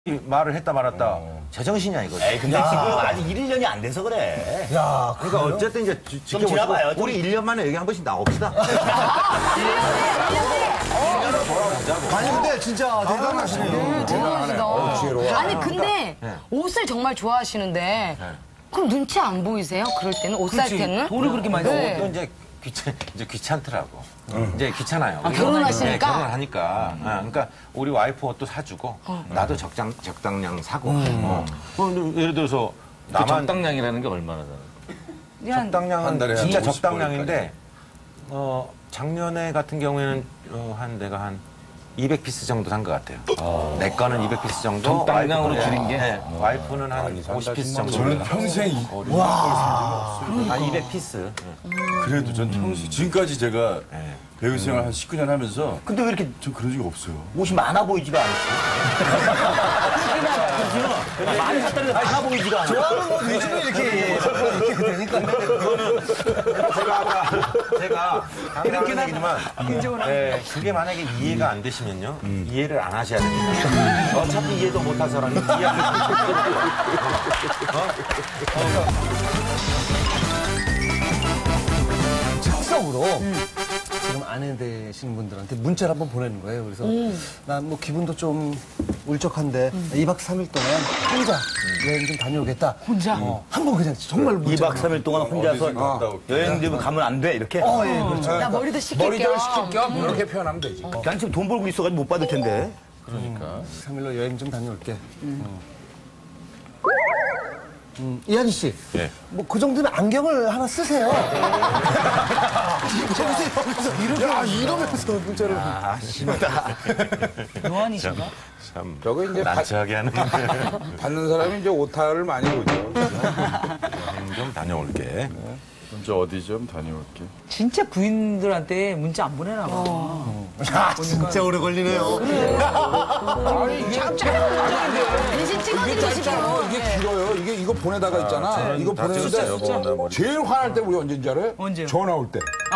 이 말을 했다 말았다 제정신이야 이거. 에이, 근데 지금 아직 1, 2년이 안 돼서 그래. 야, 그러니까 어쨌든 이제 좀 지나봐요. 좀. 우리 1년 만에 여기 한 번씩 나옵시다. 아니 근데 진짜 대단하시네요. 대단하시다. 아니 근데 옷을 정말 좋아하시는데 그럼 눈치 안 보이세요? 그럴 때는 옷 살 때는? 돈을 그렇게 많이 써. 네. 또 이제 귀찮더라고. 이제 귀찮아요. 아, 결혼하시니까? 네, 결혼하니까. 그러니까 우리 와이프 옷도 사주고 나도 적당량 사고. 예를 들어서 나만 적당량이라는 게 얼마나 되나? 적당량은 진짜 적당량인데 작년에 같은 경우에는 내가 한 200피스 정도 산 것 같아요. 내 거는 200피스 정도. 적당량으로 와이프는, 줄인 게? 네, 와이프는 한 50피스 정도. 저는 평생 한 200피스. 그래도 전 평생 지금까지 제가 배우 생활 한 19년 하면서 근데 왜 이렇게 전 그런 적이 없어요. 옷이 많아 보이지가 않지? 그죠? 많이 샀다는 게 많아 보이지가 않아. 좋아하는 거 위주로 이렇게 되니까. 제가 이렇게 하지만 그게 만약에 이해가 안 되시면요 이해를 안 하셔야 됩니다. 어차피 이해도 못할 사람이 이해를 즉석으로 지금 아내 되시는 분들한테 문자를 한번 보내는 거예요. 그래서 난 뭐 기분도 좀 울적한데 2박 3일 동안 혼자 여행 좀 다녀오겠다. 혼자? 한번 그냥 정말 문자. 2박 3일 동안 혼자서 어디 갔다 올게. 여행 좀 가면 안 돼, 이렇게? 예, 그렇죠. 나 머리도 식힐 겸. 머리를 시킬 겸 이렇게 표현하면 되지. 난 지금 돈 벌고 있어가지고 못 받을 텐데. 그러니까. 3일로 여행 좀 다녀올게. 이한희 씨, 뭐 그 정도면 안경을 하나 쓰세요. 이러면서 문자를. 아, 심하다. 노안이신가? 참 저거 이제 난처하게 하는 받는 사람이 이제 오타를 많이 보죠. 여행 좀 다녀올게. 먼저 어디 좀 다녀올게. 진짜 부인들한테 문자 안 보내나 봐. 야, 진짜 오래 걸리네요. 대신 찍어드리고 싶어요. 이게 길어요. 이거 보내다가 있잖아. 이거 보내는데 제일 화날 때 우리 언제인 줄 알아요? 언제요? 전화 올 때.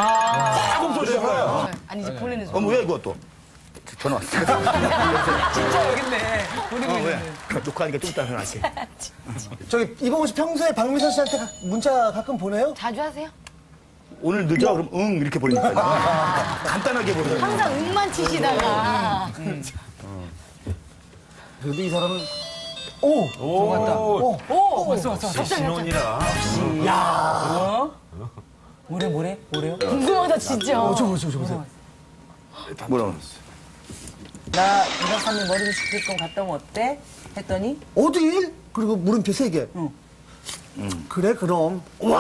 아니 이제 보내는 뭐야, 이거 또? 전화 왔어. 진짜 여기 있네. 보내고 있네. 녹화하니까 좀 이따 전화할게. 저기 이봉호 씨 평소에 박미선 씨한테 문자 가끔 보내요? 자주 하세요? 오늘 늦어? 그럼 응, 이렇게 보내니까. 간단하게 보내요. 항상 응만 치시다가 근데 이 사람은 왔어. 신혼이라. 뭐래요? 궁금하다 진짜. 저 보세요. 뭐라고? 나 2박 3일 머리를 식힐 건 갔다 오면 어때? 했더니 어딜? 그리고 물음표 3개. 그래 그럼.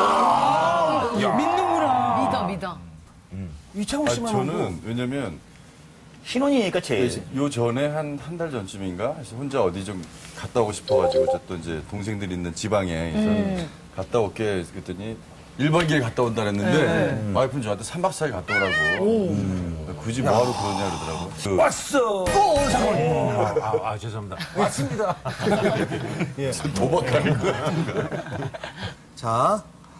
믿어. 이창호 씨만 하고. 저는 왜냐면 신혼이니까 제일. 요 전에 한 달 전쯤인가 해서 혼자 어디 좀 갔다 오고 싶어가지고 저 또 이제 동생들이 있는 지방에 그래서 갔다 올게 그랬더니 1박 2일 갔다 온다 그랬는데 와이프는 저한테 3박 4일 갔다 오라고 굳이 뭐하러 그러냐 그러더라고. 왔어! 죄송합니다. 맞습니다. 도박하는 거야. 자,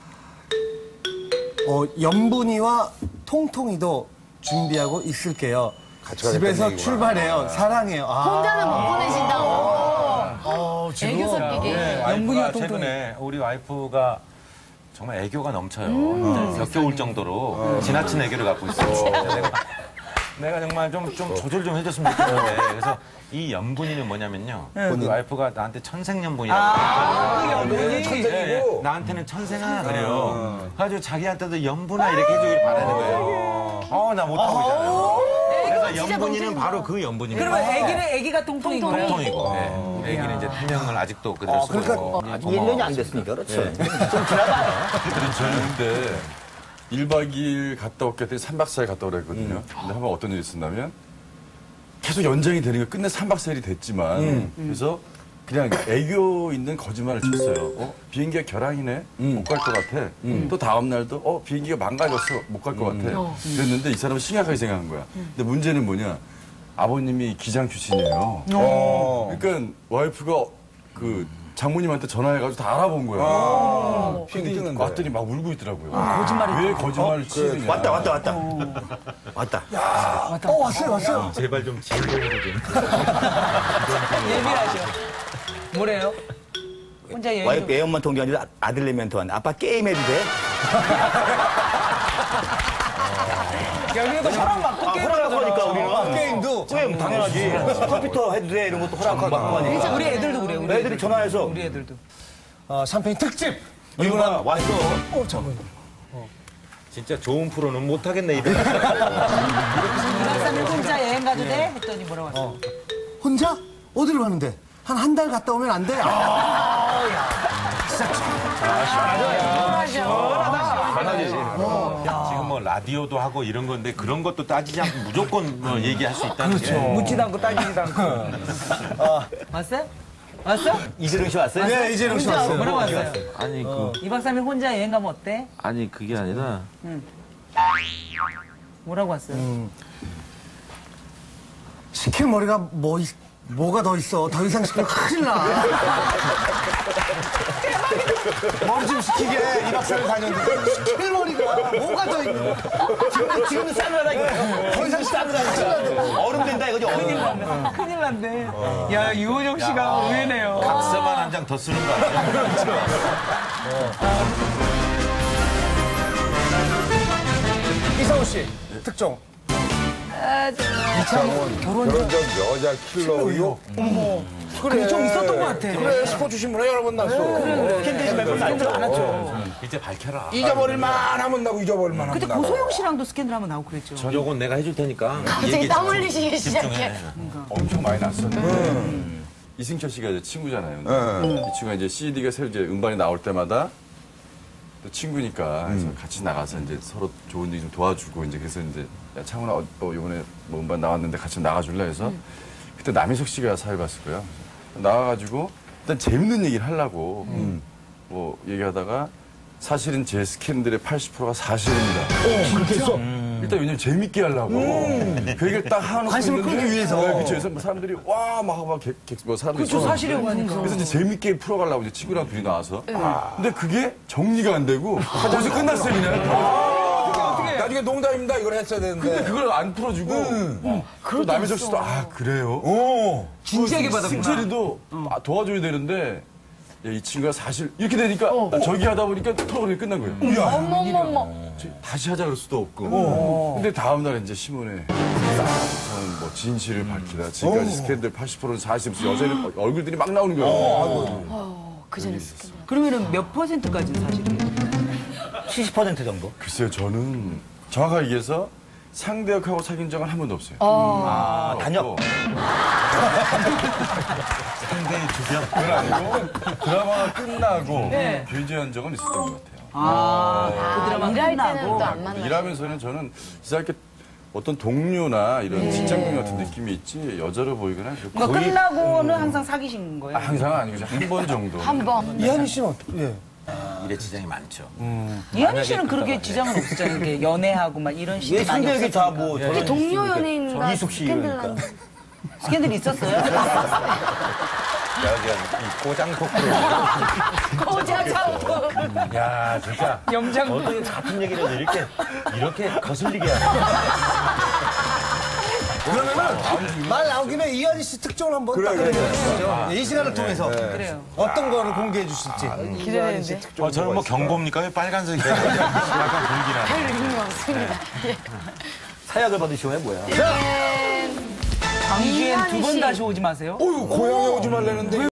연분이와 통통이도 준비하고 있을게요. 집에서 출발해요. 사랑해요. 혼자는 못 보내신다고. 애교 섞이게. 와이프가 최근에 우리 와이프가 정말 애교가 넘쳐요. 역겨울 정도로 지나친 애교를 갖고 있어요. 내가 정말 좀 조절 좀 해줬으면 좋겠는데 그래서 이 연분이는 뭐냐면요. 우리 와이프가 나한테 천생연분이라고 천생이고 나한테는 천생아 그래요. 그래가지고 자기한테도 연분아 이렇게 해주길 바라는 거예요. 나 못하고 있잖아요. 그래서 연분이는 바로 그 연분입니다. 그러면 애기가 통통인 거예요? 통통이고 우리 애기는 이제 태명을 아직도 그대로 쓰고 있고. 아직 1년이 안 됐으니까, 그렇죠. 좀 저는 근데 1박 2일 갔다 올게 했더니 3박 4일 갔다 오라 했거든요. 근데 한번 어떤 일이 있었냐면 계속 연장이 되는 거 끝내 3박 4일이 됐지만 그래서 그냥 애교 있는 거짓말을 쳤어요. 비행기가 결항이네? 못 갈 것 같아. 또 다음 날도 비행기가 망가졌어. 못 갈 것 같아. 그랬는데 이 사람은 심각하게 생각한 거야. 근데 문제는 뭐냐? 아버님이 기장 출신이에요. 그러니까 와이프가 그 장모님한테 전화해가지고 다 알아본 거예요. 근데 왔더니 막 울고 있더라고요. 왜 거짓말을 치느냐. 왔다. 왔어요. 제발 좀 진정으로 좀. 예민하죠. 뭐래요? 혼자 여행 와이프 애엄마 통계 아니라 아들내미한테 왔는데 아빠 게임해도 돼? 여기도 허락받고 허락하고 하니까 우리는 게임도 왜 당연하지. 컴퓨터 해도 돼 이런 것도 허락받고 하니까. 우리 애들도 그래요. 우리 애들이 전화해서 우리 애들도. 샴페인 특집. 이거나 왔어. 진짜 좋은 프로는 못 하겠네 이래. 2박 3일 혼자 여행 가도 돼? 했더니 뭐라고 하세요? 혼자? 어디로 가는데? 한 달 갔다 오면 안 돼? 지금 뭐 라디오도 하고 이런 건데 그런 것도 따지지 않고 무조건 뭐 얘기할 수 있다는 게. 묻지도 않고 따지지도 않고. 왔어요? 왔어? 이재룡 씨 왔어요? 네, 이재룡 씨 왔어요. 뭐라고 왔어요? 아니, 2박 3일 혼자 여행 가면 어때? 아니, 그게 아니라. 뭐라고 왔어요? 시킬 머리가 뭐가 더 있어? 더 이상 시키면 큰일 나. 머리 좀 시키게 2박 3일 다녔는데 시킬 머리가 뭐가 더 있는 지금은 싸늘하다 이거. 더 이상 싸늘하니까. 얼음 된다 이거지. 얼음. 큰일 났네. 야, 유호정 씨가 의외네요. 각서만 한 장 더 쓰는 거 아니야? 이상호 씨 특종. 결혼 전 여자 킬러 의혹. 그래, 좀 있었던 것 같아. 그래, 스포츠 신문에 여러 번 났어. 캔디즈 몇번 났죠? 안 왔죠. 이제 밝혀라. 잊어버릴만 하면 나고 잊어버릴만 하면 그때 나고. 고소영 씨랑도 스캔들 한번 나오고 그랬죠. 요건 내가 해줄 테니까. 갑자기 땀 흘리시기 시작해. 엄청 많이 났었는데 이승철 씨가 이제 친구잖아요. 이 친구가 이제 CD가 새로 이제 음반이 나올 때마다 또 친구니까 그래서 같이 나가서 이제 서로 좋은 일 좀 도와주고 이제 그래서 이제 야 창훈아 이번에 뭐 음반 나왔는데 같이 나가줄래 해서 그때 남희석 씨가 사회 봤을 거예요. 나와가지고 일단 재밌는 얘기를 하려고 뭐 얘기하다가 사실은 제 스캔들의 80%가 사실입니다. 그렇게 했어? 일단 왜냐면 재밌게 하려고 그 얘기를 딱 하는 관심을 끌기 위해서. 네, 그렇죠. 그래서 뭐 사람들이 와 막 하고 뭐 사람들이 그렇죠, 사실이라고 하니까. 그래서 이제 재밌게 풀어가려고 이제 친구랑 둘이 나와서 근데 그게 정리가 안 되고 거기서 끝났어요 그냥. 나중에 농담입니다. 이걸 했어야 되는데. 근데 그걸 안 풀어주고 또 남희석 씨도 아 그래요? 진지하게 받았구나. 승철이도 도와줘야 되는데 야, 이 친구가 사실 이렇게 되니까 저기 하다 보니까 프로그램이 끝난 거예요. 어머머머. 다시 하자 그럴 수도 없고. 근데 다음날 이제 신문에 저는 뭐 진실을 밝히다. 지금까지 스캔들 80%는 사실이면서 여자들 얼굴들이 막 나오는 거예요. 그 전에 스캔들. 그러면은 몇 %까지는 사실이에요? 70% 정도. 글쎄요, 저는 정확하게 얘기해서 상대역하고 사귄 적은 한 번도 없어요. 아, 단역. 상대의 주변. 그건 아니고 드라마가 끝나고 교제한 적은 있었던 것 같아요. 그 드라마 일할 때는 끝나고. 또 안 만나. 일하면서는 저는 진짜 이렇게 어떤 동료나 이런 직장인 같은 느낌이 있지 여자로 보이거나 그러니까 거의 끝나고는 항상 사귀신 거예요? 항상 아니고 한 번 정도. 한 번. 이한희 씨는 어떻게? 예. 일에 지장이 많죠. 이한희 씨는 그렇게 지장은 없었잖아요. 이렇게 연애하고 막 이런 왜 시기 많이 상대역이 없었어요. 다뭐 우리 동료 연예인과 이숙 씨 스캔들 이러니까. 난 스캔들 있었어요? 여기 이 꼬장 토크로. 고자장도. 야 진짜 염장. 어떻게 같은 얘기를 이렇게 거슬리게 하냐. 그러면은 말 나온 김에 이한희 씨 특종을 한번 딱 해주시죠. 이 시간을 통해서 그래요. 어떤 거를 공개해 주실지. 기대되는데. 저는 뭐 경보입니까? 왜 빨간색이 약간 불길하네. 별 의미 없습니다. 사약을 받으시면 뭐야? 광주엔 두 번 다시 오지 마세요. 어휴, 고향에 오지 말라는데.